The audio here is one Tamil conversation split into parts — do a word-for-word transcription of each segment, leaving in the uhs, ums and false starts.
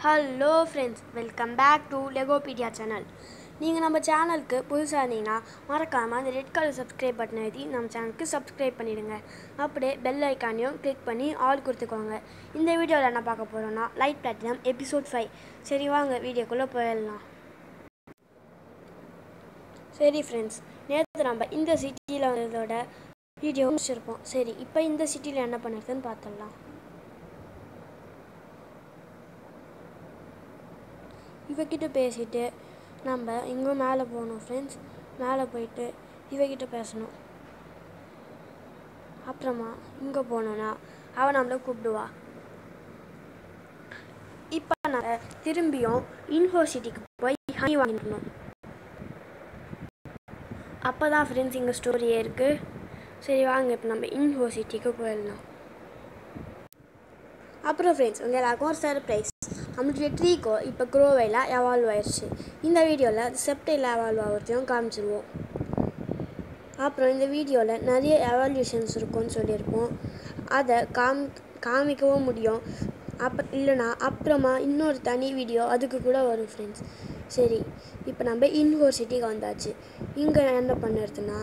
Hello friends, welcome back to Legopedia channel. நீங்கள் நம்ம சேனலுக்கு புதுசாக இருந்தீங்கன்னா மறக்காமல் அந்த ரெட் கலர் சப்ஸ்கிரைப் பட்டன் எழுதி நம்ம சேனலுக்கு சப்ஸ்கிரைப் பண்ணிவிடுங்க. அப்படியே பெல் ஐக்கானையும் கிளிக் பண்ணி ஆல் கொடுத்துக்கோங்க. இந்த வீடியோவில் என்ன பார்க்க போகிறோன்னா லைட் பிளாட்டினம் எபிசோட் ஃபைவ். சரி வாங்க வீடியோக்குள்ளே போயிடலாம். சரி ஃப்ரெண்ட்ஸ், நேற்று நம்ம இந்த சிட்டியில் வந்ததோட வீடியோ முடிச்சிருப்போம். சரி இப்போ இந்த சிட்டியில் என்ன பண்ணுறதுன்னு பார்த்துடலாம். இவகிட்ட பேசிட்டு நம்ம இங்கே மேலே போகணும் ஃப்ரெண்ட்ஸ். மேலே போயிட்டு இவகிட்ட பேசணும். அப்புறமா இங்கே போனோன்னா அவள் நம்மளை கூப்பிடுவா. இப்போ நம்ம திரும்பியும் யூனிவர்சிட்டிக்கு போய் ஹனி வாங்கிக்கணும். அப்போ தான் ஃப்ரெண்ட்ஸ் இங்கே ஸ்டோரியே இருக்குது. சரி வாங்க இப்போ நம்ம யூனிவர்சிட்டிக்கு போயிடலாம். அப்புறம் ஃப்ரெண்ட்ஸ் உங்கள் எல்லாருக்கும் ஒரு சர்ப்ரைஸ். நம்மளுடைய ட்ரீக்கோ இப்போ க்ரோவையில் எவால்வ் ஆயிடுச்சு. இந்த வீடியோவில் செப்டையில் எவால்வ் ஆகிறதையும் காமிச்சிருவோம். அப்புறம் இந்த வீடியோவில் நிறைய எவால்யூஷன்ஸ் இருக்கும்னு சொல்லியிருப்போம். அதை காம் காமிக்கவும் முடியும். அப்போ இல்லைனா அப்புறமா இன்னொரு தனி வீடியோ அதுக்கு கூட வரும் ஃப்ரெண்ட்ஸ். சரி இப்போ நம்ம யூனிவர்சிட்டிக்கு வந்தாச்சு. இங்கே என்ன பண்ணுறதுன்னா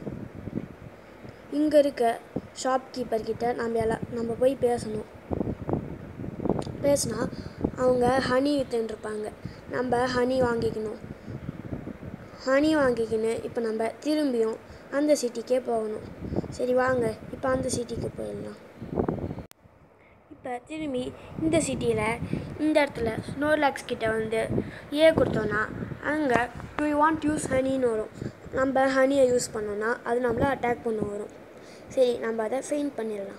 இங்கே இருக்க ஷாப்கீப்பர்கிட்ட நம்ம எல்லாம் நம்ம போய் பேசணும். பேசினா அவங்க ஹனி விற்றுருப்பாங்க. நம்ம ஹனி வாங்கிக்கணும். ஹனி வாங்கிக்கின்னு இப்போ நம்ம திரும்பியும் அந்த சிட்டிக்கே போகணும். சரி வாங்க இப்போ அந்த சிட்டிக்கு போயிடலாம். இப்போ திரும்பி இந்த சிட்டியில் இந்த இடத்துல ஸ்னோர்லாக்ஸ் கிட்டே வந்து ஏ கொடுத்தோன்னா அங்கே டு யூ வாண்ட் யூஸ் ஹனின்னு வரும். நம்ம ஹனியை யூஸ் பண்ணோன்னா அது நம்மளை அட்டாக் பண்ண வரும். சரி நம்ம அதை ஃபெயிண்ட் பண்ணிடலாம்.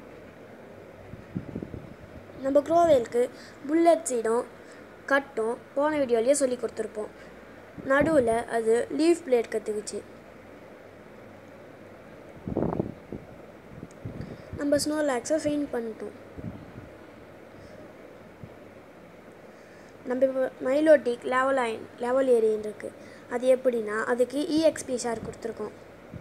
நம்ம க்ரோவேலுக்கு புல்லட் சீடும் கட்டும் போன வீடியோலேயே சொல்லி கொடுத்துருப்போம். நடுவில் அது லீஃப் பிளேட் கற்றுக்குச்சு. நம்ம ஸ்னோர்லாக்ஸை ஃபெயிண்ட் பண்ணிட்டோம். நம்ம இப்போ மைலோட்டிக் லெவல் ஆயின் லெவல் ஏரியன் இருக்குது. அது எப்படின்னா அதுக்கு இஎக்ஸ்பி ஷேர் கொடுத்துருக்கோம்.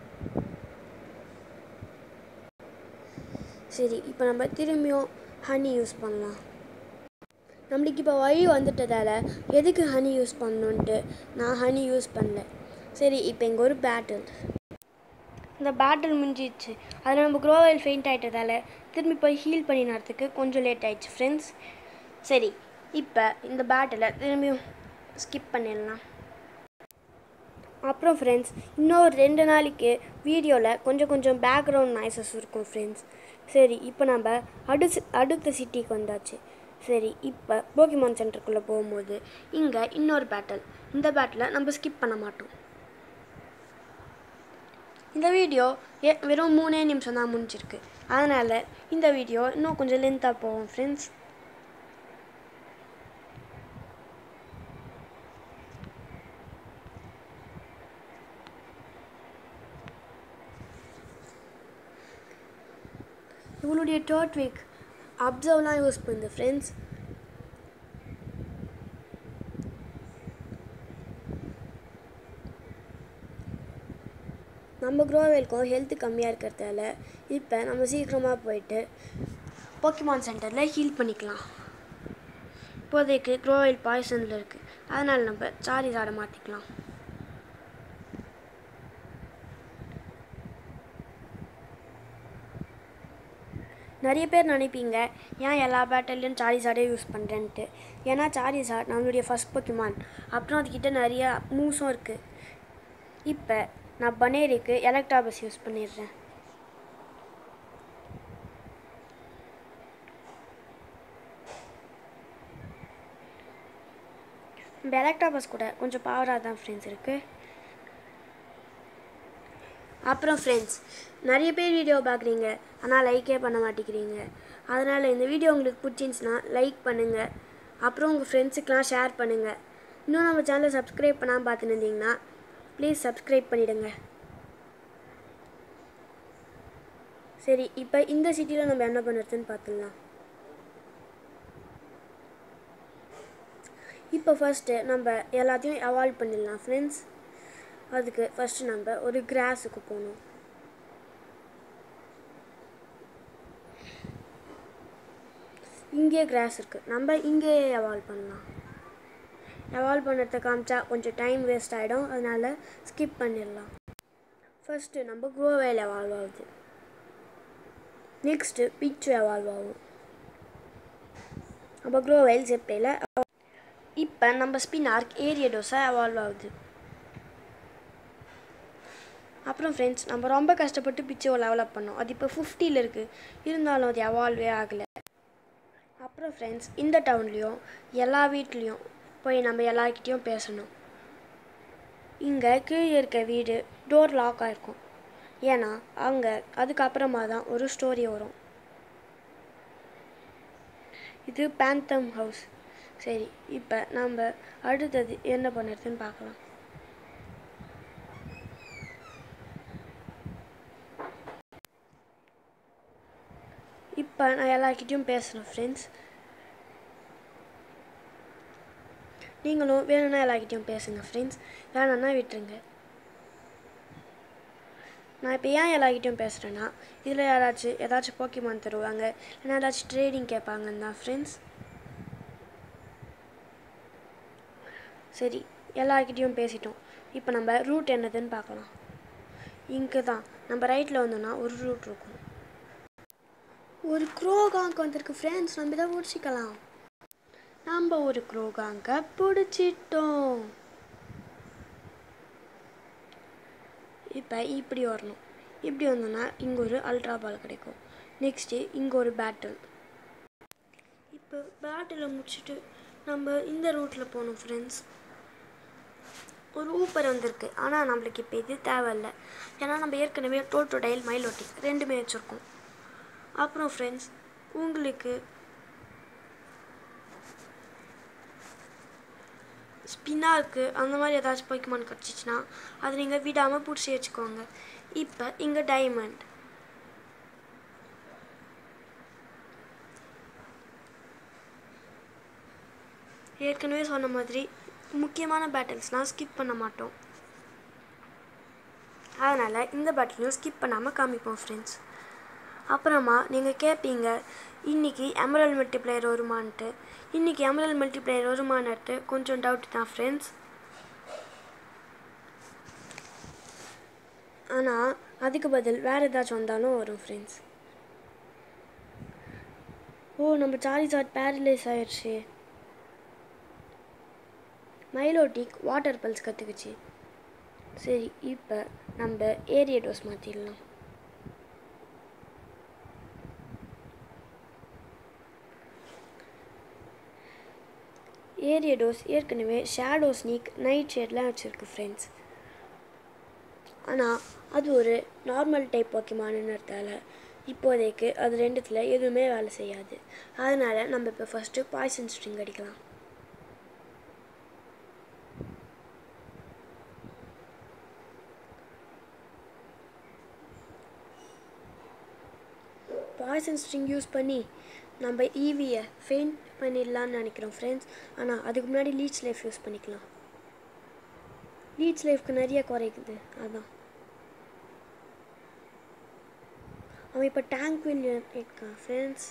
சரி இப்போ நம்ம திரும்பியும் ஹனி யூஸ் பண்ணலாம். நம்மளுக்கு இப்போ வழி வந்துட்டதால் எதுக்கு ஹனி யூஸ் பண்ணணுன்ட்டு நான் ஹனி யூஸ் பண்ணல. சரி இப்போ இங்கே ஒரு பேட்டில். இந்த பேட்டில் முடிஞ்சிடுச்சு. அதில் நம்ம க்ரோவேல் ஃபெயிண்ட் ஆகிட்டதால் திரும்பி போய் ஹீல் பண்ணினதுக்கு கொஞ்சம் லேட் ஆகிடுச்சு ஃப்ரெண்ட்ஸ். சரி இப்போ இந்த பேட்டிலை திரும்பியும் ஸ்கிப் பண்ணிடலாம். அப்புறம் ஃப்ரெண்ட்ஸ் இன்னொரு ரெண்டு நாளைக்கு வீடியோவில் கொஞ்சம் கொஞ்சம் பேக்ரவுண்ட் நாய்ஸஸ் இருக்கும் ஃப்ரெண்ட்ஸ். சரி இப்போ நம்ம அடுத்து அடுத்த சிட்டிக்கு வந்தாச்சு. சரி இப்போ போக்கிமான் சென்டருக்குள்ளே போகும்போது இங்கே இன்னொரு பேட்டில். இந்த பேட்டில் நம்ம ஸ்கிப் பண்ண மாட்டோம். இந்த வீடியோ ஏ வெறும் மூணே நிமிஷம் தான் முடிஞ்சிருக்கு. அதனால் இந்த வீடியோ இன்னும் கொஞ்சம் லென்த்தாக போகும் ஃப்ரெண்ட்ஸ். இவளுடைய டோட்விக் அப்சர்வ்லாம் யூஸ் பண்ணுது ஃப்ரெண்ட்ஸ். நம்ம க்ரோவேலுக்கும் ஹெல்த்து கம்மியாக இருக்கிறதால இப்போ நம்ம சீக்கிரமாக போயிட்டு போக்கிமான் சென்டரில் ஹீல் பண்ணிக்கலாம். இப்போதைக்கு க்ரோவேல் பாய்சனில் இருக்குது. அதனால் நம்ம சாரிஸார்டை மாற்றிக்கலாம். நிறைய பேர் நினைப்பீங்க ஏன் எல்லா பேட்டல்லையும் சாரிஸார்டே யூஸ் பண்ணுறேன்ட்டு. ஏன்னா சாரிஸார்ட் நம்மளுடைய ஃபஸ்ட் போக்கிமான். அப்புறம் அதுக்கிட்ட நிறைய மூவ்ஸும் இருக்குது. இப்போ நான் பனேரிக்கு எலக்ட்ராபஸ் யூஸ் பண்ணிடுறேன். இந்த எலக்ட்ராபஸ் கூட கொஞ்சம் பவராக தான் ஃப்ரெண்ட்ஸ் இருக்குது. அப்புறம் ஃப்ரெண்ட்ஸ் நிறைய பேர் வீடியோ பார்க்குறீங்க ஆனால் லைக்கே பண்ண மாட்டேங்கிறீங்க. அதனால் இந்த வீடியோ உங்களுக்கு பிடிச்சிருந்துச்சுன்னா லைக் பண்ணுங்கள். அப்புறம் உங்கள் ஃப்ரெண்ட்ஸுக்கெலாம் ஷேர் பண்ணுங்கள். இன்னும் நம்ம சேனலை சப்ஸ்கிரைப் பண்ணாமல் பார்த்துன்னு இருந்தீங்கன்னா ப்ளீஸ் சப்ஸ்கிரைப் பண்ணிவிடுங்க. சரி இப்போ இந்த சிட்டியில் நம்ம என்ன பண்ணுறதுன்னு பார்த்துடலாம். இப்போ ஃபஸ்ட்டு நம்ம எல்லாத்தையும் எவால்வ் பண்ணிடலாம் ஃப்ரெண்ட்ஸ். அதுக்கு ஃபஸ்ட்டு நம்ம ஒரு கிராஸுக்கு போகணும். இங்கே கிராஸ் இருக்குது, நம்ம இங்கே எவால்வ் பண்ணலாம். எவால்வ் பண்ணுறத காமிச்சா கொஞ்சம் டைம் வேஸ்ட் ஆகிடும், அதனால் ஸ்கிப் பண்ணிடலாம். ஃபஸ்ட்டு நம்ம க்ரோவேல் எவால்வ் ஆகுது, நெக்ஸ்ட்டு பிச்சு எவால்வ் ஆகும். நம்ம க்ரோவேல் செப்டையில் இப்போ நம்ம ஸ்பினார்க் ஏரியடோஸாக எவால்வ் ஆகுது. அப்புறம் ஃப்ரெண்ட்ஸ், நம்ம ரொம்ப கஷ்டப்பட்டு பிச்சை டெவலப் பண்ணோம், அது இப்போ ஃபிஃப்டியில் இருக்குது, இருந்தாலும் அது எவால்வே ஆகலை. அப்புறம் ஃப்ரெண்ட்ஸ், இந்த டவுன்லேயும் எல்லா வீட்லேயும் போய் நம்ம எல்லாருக்கிட்டேயும் பேசணும். இங்கே கீழே இருக்க வீடு டோர் லாக் ஆகிருக்கும், ஏன்னா அங்கே அதுக்கப்புறமா தான் ஒரு ஸ்டோரி வரும். இது பேந்தம் ஹவுஸ். சரி, இப்போ நம்ம அடுத்தது என்ன பண்ணுறதுன்னு பார்க்கலாம். இப்போ நான் எல்லாருக்கிட்டையும் பேசுகிறேன் ஃப்ரெண்ட்ஸ், நீங்களும் வேணும்னா எல்லாருக்கிட்டையும் பேசுங்க ஃப்ரெண்ட்ஸ், வேணும்னா விட்டுருங்க. நான் இப்போ ஏன் எல்லாருக்கிட்டையும் பேசுகிறேன்னா, இதில் யாராச்சும் ஏதாச்சும் போக்கிமான் தருவாங்க, இல்லைனா ஏதாச்சும் ட்ரேடிங் கேட்பாங்கன்னு தான் ஃப்ரெண்ட்ஸ். சரி, எல்லாருக்கிட்டையும் பேசிட்டோம். இப்போ நம்ம ரூட் என்னதுன்னு பார்க்கலாம். இங்கே தான் நம்ம ரைட்டில் வந்தோம்னா ஒரு ரூட் இருக்கும். ஒரு க்ரோகாங்க் வந்திருக்கு ஃப்ரெண்ட்ஸ், நம்ம இதை பிடிச்சிக்கலாம். நம்ம ஒரு க்ரோகாங்கை பிடிச்சிட்டோம். இப்போ இப்படி வரணும், இப்படி வந்தோன்னா இங்கே ஒரு அல்ட்ரா பால் கிடைக்கும். நெக்ஸ்ட்டு இங்கே ஒரு பேட்டில். இப்போ பேட்டிலை முடிச்சுட்டு நம்ம இந்த ரூட்டில் போகணும் ஃப்ரெண்ட்ஸ். ஒரு ஊப்பர் வந்திருக்கு, ஆனால் நம்மளுக்கு இப்போ இது தேவையில்லை, ஏன்னா நம்ம ஏற்கனவே டோட்டோடைல் மைலோட்டிக் ரெண்டுமே வச்சுருக்கோம். அப்புறம் ஃப்ரெண்ட்ஸ், உங்களுக்கு ஸ்பினார்க்கு அந்த மாதிரி ஏதாச்சும் போக்கிமான் கிடச்சிச்சின்னா அதை நீங்கள் விடாமல் பிடிச்சி வச்சுக்கோங்க. இப்போ இங்கே டைமண்ட். ஏற்கனவே சொன்ன மாதிரி முக்கியமான பேட்டில்ஸ்லாம் ஸ்கிப் பண்ண மாட்டோம், அதனால் இந்த பேட்டிலையும் ஸ்கிப் பண்ணாமல் காமிப்போம் ஃப்ரெண்ட்ஸ். அப்புறமா நீங்கள் கேட்பீங்க, இன்றைக்கி எமரல்ட் மல்டிப்ளையர் வருமானட்டு. இன்றைக்கி எமரல்ட் மல்டிப்ளையர் வருமானட்டு கொஞ்சம் டவுட் தான் ஃப்ரெண்ட்ஸ், ஆனால் அதுக்கு பதில் வேறு ஏதாச்சும் வந்தாலும் வரும் ஃப்ரெண்ட்ஸ். ஓ, நம்ம சார்ஜார்ட் பேரலைஸ் ஆயிடுச்சு. மைலோட்டிக் வாட்டர் பல்ஸ் கற்றுக்குச்சு. சரி, இப்போ நம்ம ஏரியடோஸ் மாற்றிடலாம். ஏரியடோஸ் ஏற்கனவே ஷேடோ ஸ்னீக் நைட் ஷேட்லாம் வச்சுருக்கு ஃப்ரெண்ட்ஸ், ஆனால் அது ஒரு நார்மல் டைப் போக்கிமானுன்றதால இப்போதைக்கு அது ரெண்டுத்தில் எதுவுமே வேலை செய்யாது. அதனால் நம்ம இப்போ ஃபஸ்ட்டு பாய்சன் ஸ்ட்ரிங் அடிக்கலாம். பாய்சன் ஸ்ட்ரிங் யூஸ் பண்ணி நம்ம ஈவியை ஃபெயிண்ட் பண்ணிடலான்னு நினைக்கிறோம் ஃப்ரெண்ட்ஸ், ஆனால் அதுக்கு முன்னாடி லீச் லைஃப் யூஸ் பண்ணிக்கலாம். லீச் லைஃப்க்கு நிறைய குறைக்குது, அதான். அவன் இப்போ டேங்க் வில் இருக்கான் ஃப்ரெண்ட்ஸ்.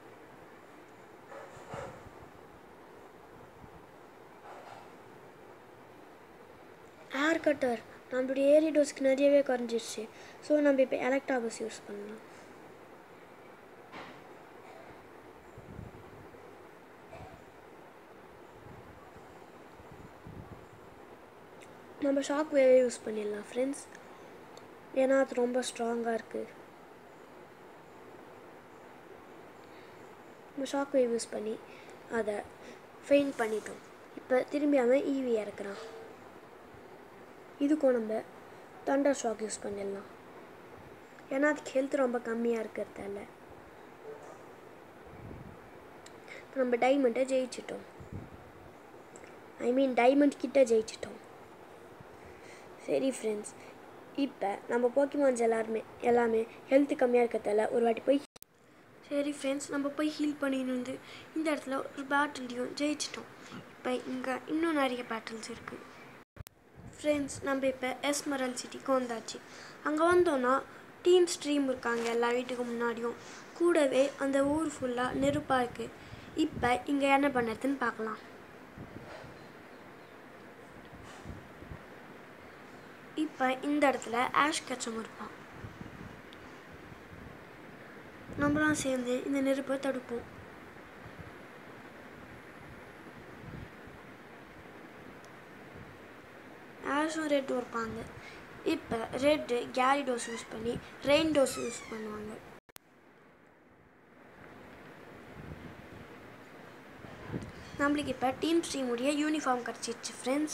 ஏர் கட்டர் நம்மளுடைய ஏரிடோஸ்க்கு நிறையவே குறைஞ்சிருச்சு. ஸோ நம்ம இப்போ எலக்ட்ராபஸ் யூஸ் பண்ணலாம். நம்ம ஷாக் வேவே யூஸ் பண்ணிடலாம் ஃப்ரெண்ட்ஸ், ஏன்னா அது ரொம்ப ஸ்ட்ராங்காக இருக்குது. நம்ம ஷாக் வேவ் யூஸ் பண்ணி அதை ஃபெயிண்ட் பண்ணிட்டோம். இப்போ திரும்பி அவன் ஈவி இறக்குறான். இதுக்கும் நம்ம தண்டர் ஷாக் யூஸ் பண்ணிடலாம், ஏன்னா அதுக்கு ஹெல்த் ரொம்ப கம்மியாக இருக்கிறதால. இப்போ நம்ம டைமண்டை ஜெயிச்சிட்டோம், ஐ மீன் டைமண்ட் கிட்ட ஜெயிச்சிட்டோம். சரி ஃப்ரெண்ட்ஸ், இப்போ நம்ம போக்கிமான்ஸ் எல்லாருமே எல்லாமே ஹெல்த்து கம்மியாக இருக்கிறதால ஒரு வாட்டி போய் சரி ஃப்ரெண்ட்ஸ் நம்ம போய் ஹீல் பண்ணின்னு வந்து இந்த இடத்துல ஒரு பேட்டிலையும் ஜெயிச்சிட்டோம். இப்போ இங்கே இன்னும் நிறைய பேட்டில்ஸ் இருக்குது ஃப்ரெண்ட்ஸ். நம்ம இப்போ எஸ்மரல்ட் சிட்டிக்கு வந்தாச்சு. அங்கே வந்தோன்னா டீம் ஸ்ட்ரீம் இருக்காங்க எல்லா வீட்டுக்கு முன்னாடியும், கூடவே அந்த ஊர் ஃபுல்லாக நெருப்பாக இருக்குது. இப்போ இங்கே என்ன பண்ணுறதுன்னு பார்க்கலாம். இப்போ இந்த இடத்துல ஆஷ் கச்சம் இருப்பான். நம்மளாம் சேர்ந்து இந்த நெருப்பை தடுப்போம். ஆஷும் ரெட் இருப்பாங்க. இப்போ ரெட்டு கேரி டோஸ் யூஸ் பண்ணி ரெயின் டோஸ் யூஸ் பண்ணுவாங்க. நம்மளுக்கு இப்போ டீம் ஸ்ட்ரீமுடைய யூனிஃபார்ம் கிடச்சிடுச்சு ஃப்ரெண்ட்ஸ்.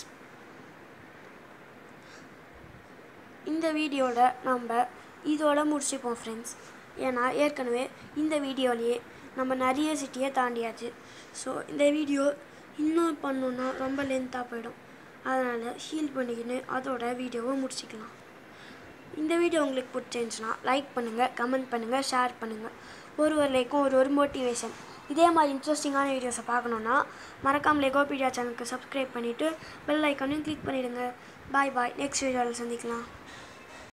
இந்த வீடியோவில் நம்ம இதோட முடிச்சுப்போம் ஃப்ரெண்ட்ஸ். ஏன்னா ஏற்கனவே இந்த வீடியோலேயே நம்ம நிறைய சிட்டியை தாண்டியாச்சு. ஸோ இந்த வீடியோ இன்னும் பண்ணணுன்னா ரொம்ப லென்த்தாக போயிடும். அதனால் ஹீல் பண்ணிக்கின்னு அதோட வீடியோவை முடிச்சிக்கலாம். இந்த வீடியோ உங்களுக்கு பிடிச்சிருந்துச்சுன்னா லைக் பண்ணுங்கள், கமெண்ட் பண்ணுங்கள், ஷேர் பண்ணுங்கள். ஒரு ஒரு லைக்கும் ஒரு ஒரு மோட்டிவேஷன். இதே மாதிரி இன்ட்ரெஸ்டிங்கான வீடியோஸை பார்க்கணுன்னா மறக்காமல் லெகோபீடியா சேனலுக்கு சப்ஸ்கிரைப் பண்ணிவிட்டு பெல் ஐக்கானையும் கிளிக் பண்ணிவிடுங்க. பாய் பாய். நெக்ஸ்ட் வீடியோவில் சந்திக்கலாம்.